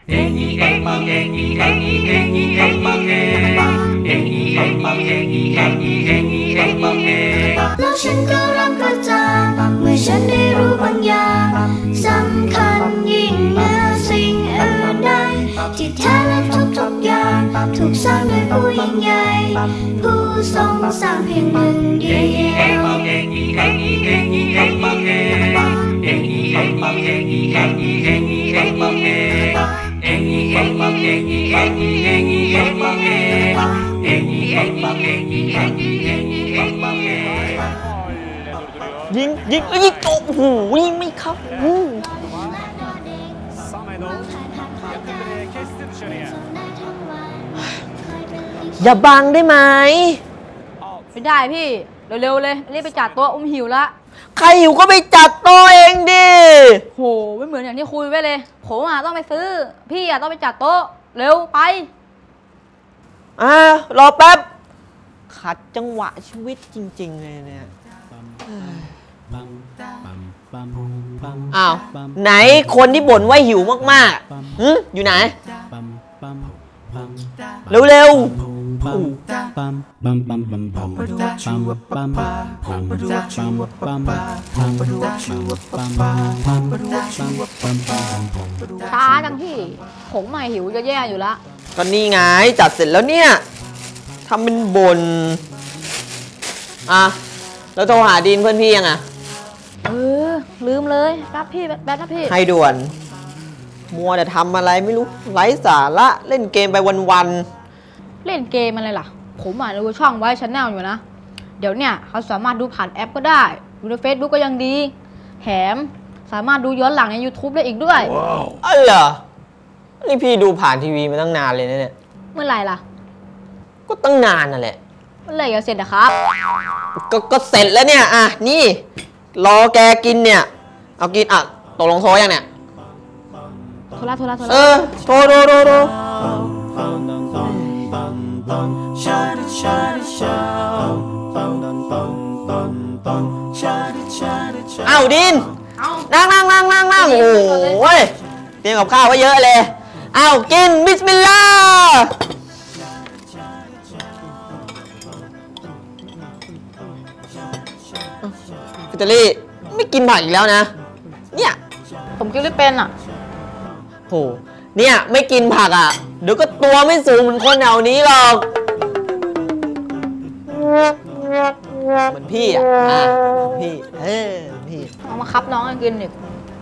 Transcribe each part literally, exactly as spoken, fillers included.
แล้วฉันก็รับกระจ่างเมื่อฉันได้รู้บางอย่างสำคัญยิ่งเหนือสิ่งอื่นใดที่แท้และทุกๆอย่างถูกสร้างโดยผู้ยิ่งใหญ่ผู้ทรงสร้างเพียงหนึ่งเดียวยิงยิงยิงโอ้โหยิงไม่เข้าอย่าบังได้ไหมไม่ได้พี่เร็วๆเลยรีบไปจัดโต๊ะอุ้มหิวละใครหิวก็ไปจัดโต๊ะเองดิโหไม่เหมือนอย่างที่คุยไว้เลยผมอ่ะต้องไปซื้อพี่อ่ะต้องไปจัดโต๊ะเร็วไปอ่ารอแป๊บขัดจังหวะชีวิตจริงๆเลยเนี่ยอ้าวไหนคนที่บ่นว่าหิวมากๆหือยู่ไหนเร็วๆช้าจังพี่ผมไม่หิวจะแย่อยู่ละก็นี่ไงจัดเสร็จแล้วเนี่ยทำเป็นบ่นอ่ะแล้วโทรหาดีนเพื่อนพี่ยังอ่ะเออลืมเลยแป๊บพี่แป๊บนะพี่ให้ด่วนมัวแต่ทำอะไรไม่รู้ไร้สาระเล่นเกมไปวันๆเล่นเกมอะไรล่ะผมอ่านดูช่องไว้ชั้นแนลอยู่นะเดี๋ยวเนี่ยเขาสามารถดูผ่านแอปก็ได้ดูใน เฟซบุ๊ก ก็ยังดีแถมสามารถดูย้อนหลังใน ยูทูบ ได้อีกด้วยอ๋อเหรอนี่พี่ดูผ่านทีวีมาตั้งนานเลยนะเนี่ยเมื่อไหร่ล่ะก็ตั้งนานน่ะแหละเมื่อไหร่จะเสร็จนะครับก็ก็เสร็จแล้วเนี่ยอ่ะนี่รอแกกินเนี่ยเอากินอ่ะตกลงโทรยังเนี่ยโทรละโทรละโทรละเออโทรโทรโทรโทรเอาดินนั่งนั่งนั่งนั่งนั่งโอ้ยเตรียมกับข้าวไว้เยอะเลยเอากินบิสมิลลาห์อิตาลีไม่กินผักอีกแล้วนะเนี่ยผมกินไม่เป็นอ่ะโหเนี่ยไม่กินผักอ่ะเดี๋ยวก็ตัวไม่สูงเหมือนคนแถวนี้หรอกเหมือนพี่อ่ะอ่ะพี่เออพี่เอามาคับน้องให้กินดิ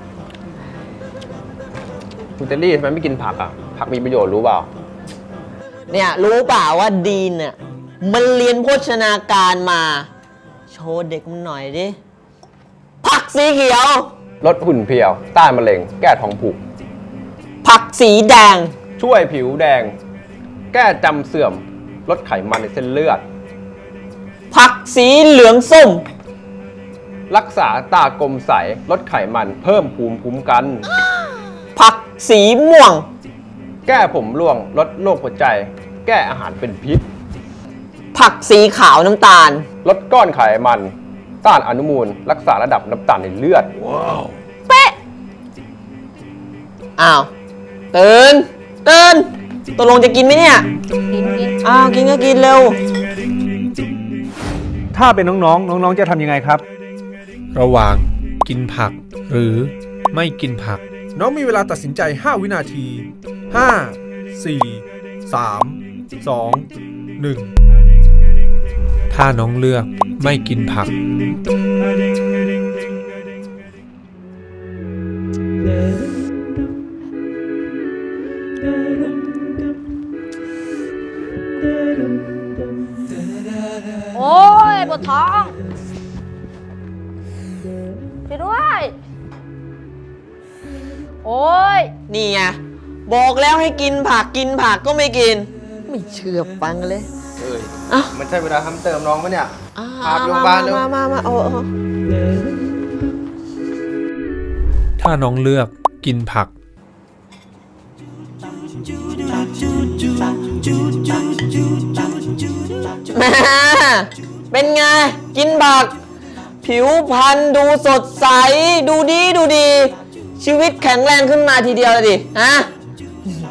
คุณเจลลี่ทำไมไม่กินผักอ่ะผักมีประโยชน์รู้เปล่าเนี่ยรู้เปล่าว่าดีนเนี่ยมันเรียนโภชนาการมาโชว์เด็กมันหน่อยดิผักสีเขียวลดหุ่นเพรียวต้านมะเร็งแก้ท้องผูกผักสีแดงช่วยผิวแดงแก้จำเสื่อมลดไขมันในเส้นเลือดผักสีเหลืองส้มรักษาตากลมใสลดไขมันเพิ่มภูมิคุ้มกันผักสีม่วงแก้ผมร่วงลดโรคหัวใจแก้อาหารเป็นพิษผักสีขาวน้ำตาลลดก้อนไขมันต้านอนุมูลรักษาระดับน้ำตาลในเลือดว้าวเป๊ะอ้าวตื่นตื่นตกลงจะกินไหมเนี่ยกินกินอ้าวกินก็กินเร็วถ้าเป็นน้องๆน้องๆจะทำยังไงครับระหว่างกินผักหรือไม่กินผักน้องมีเวลาตัดสินใจห้าวินาทีห้า สี่ สาม สอง หนึ่งถ้าน้องเลือกไม่กินผักโอ้ยปวดท้องช่วยด้วยโอ้ยนี่ไงบอกแล้วให้กินผักกินผักก็ไม่กินไม่เชื่อฟังเลยเอ้ยมันใช่เวลาทำเติมน้องปะเนี่ยพาไปโรงพยาบาลเลยมามามาโอ้ถ้าน้องเลือกกินผักแม่เป็นไงกินผักผิวพรรณดูสดใสดูดีดูดีชีวิตแข็งแรงขึ้นมาทีเดียวเลยดิฮะ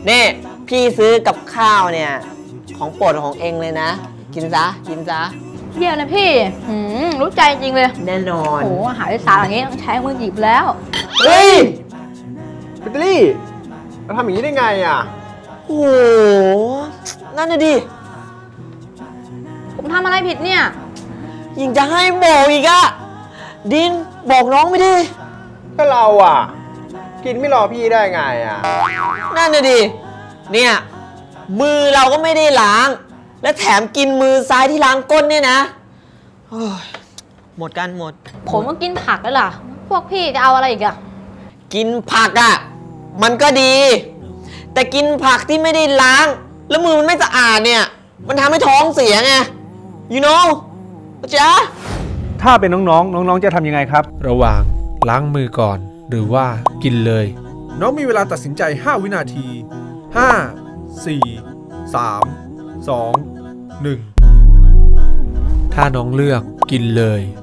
นี่พี่ซื้อกับข้าวเนี่ยของโปรดของเองเลยนะกินซะกินซะเยี่ยมนะพี่หืมรู้ใจจริงเลยแน่นอนโอ้โหอาหารอีสานอย่างงี้ต้องใช้มือหยิบแล้วเฮ้ยแบตเตอรี่เราทำอย่างนี้ได้ไงอ่ะโอ้โหนั่นน่ะดิผมทำอะไรผิดเนี่ยยิงจะให้บอกอีกอะดินบอกน้องไม่ดิก็เราอ่ะ กินไม่รอพี่ได้ไงอ่ะนั่นน่ะดิเนี่ยมือเราก็ไม่ได้ล้าง และแถมกินมือซ้ายที่ล้างก้นเนี่ยนะโอ้ยหมดกันหมดผมก็กินผักแล้วล่ะ พวกพี่จะเอาอะไรอีกอะกินผักอะมันก็ดี แต่กินผักที่ไม่ได้ล้าง แล้วมือมันไม่สะอาดเนี่ยมันทำให้ท้องเสียไง you know จ๊ะถ้าเป็นน้องๆ น้องๆ จะทำยังไงครับระหว่างล้างมือก่อนหรือว่ากินเลยน้องมีเวลาตัดสินใจห้าวินาทีห้า สี่ สาม สอง หนึ่งถ้าน้องเลือกกินเลย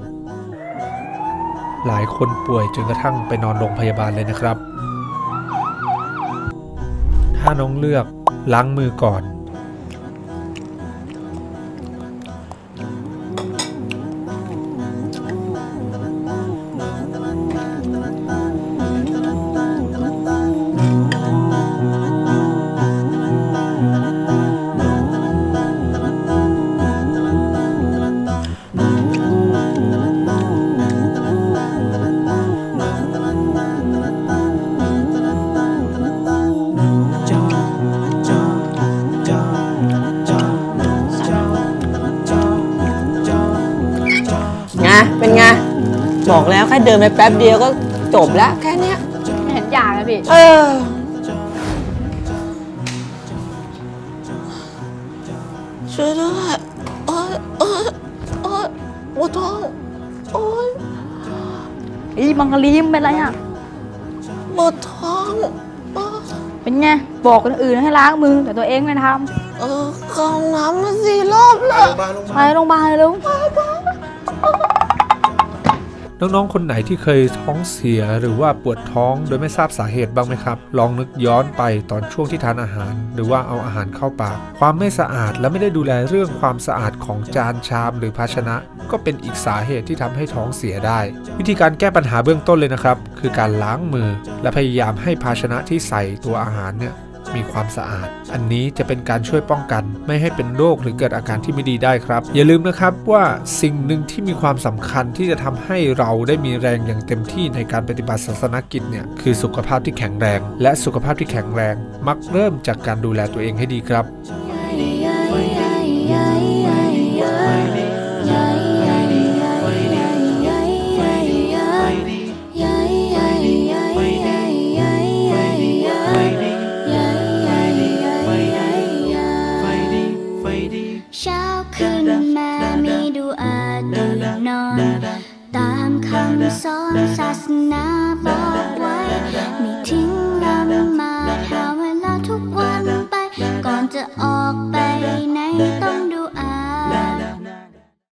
หลายคนป่วยจนกระทั่งไปนอนโรงพยาบาลเลยนะครับ ถ้าน้องเลือกล้างมือก่อนไงเป็นไงบอกแล้วแค่เดินไปแป๊บเดียวก็จบแล้วแค่เนี้ยไม่เห็นยากเลยพี่เออช่วยด้วยโอ๊ยโอ๊ยโอ๊ยปวดท้องโอ๊ยอีมังกรลีมเป็นไรอะปวดท้องโอ๊ยเป็นไง บอกคนอื่นให้ล้างมือแต่ตัวเองไม่ทเออเข้าห้องน้ำมาสี่รอบแล้วำไปโรงพยาบาลเลยลุงน้องๆ คนไหนที่เคยท้องเสียหรือว่าปวดท้องโดยไม่ทราบสาเหตุบ้างไหมครับ ลองนึกย้อนไปตอนช่วงที่ทานอาหาร หรือว่าเอาอาหารเข้าปาก ความไม่สะอาดและไม่ได้ดูแลเรื่องความสะอาดของจานชามหรือภาชนะ ก็เป็นอีกสาเหตุที่ทำให้ท้องเสียได้ วิธีการแก้ปัญหาเบื้องต้นเลยนะครับ คือการล้างมือและพยายามให้ภาชนะที่ใส่ตัวอาหารเนี่ยมีความสะอาด อันนี้จะเป็นการช่วยป้องกันไม่ให้เป็นโรคหรือเกิดอาการที่ไม่ดีได้ครับ อย่าลืมนะครับว่าสิ่งหนึ่งที่มีความสำคัญที่จะทำให้เราได้มีแรงอย่างเต็มที่ในการปฏิบัติศาสนกิจเนี่ยคือสุขภาพที่แข็งแรง และสุขภาพที่แข็งแรงมักเริ่มจากการดูแลตัวเองให้ดีครับอย